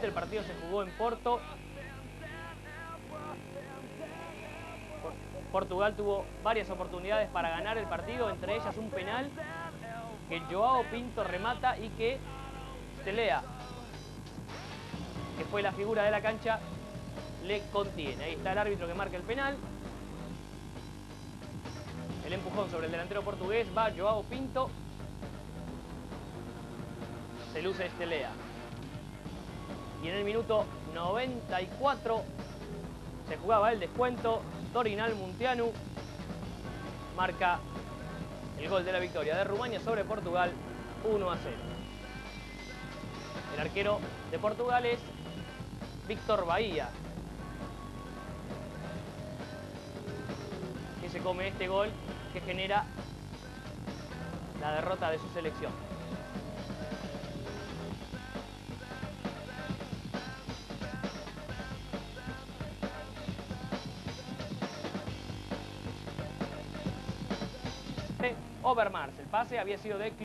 Nuevamente el partido se jugó en Porto. Portugal tuvo varias oportunidades para ganar el partido, entre ellas un penal que Joao Pinto remata y que Stelea, que fue la figura de la cancha, le contiene. Ahí está el árbitro que marca el penal. El empujón sobre el delantero portugués, va Joao Pinto. Se luce Stelea. Y en el minuto 94 se jugaba el descuento. Torinal Munteanu marca el gol de la victoria de Rumania sobre Portugal, 1-0. El arquero de Portugal es Víctor Bahía, que se come este gol que genera la derrota de su selección. Overmars, el pase había sido de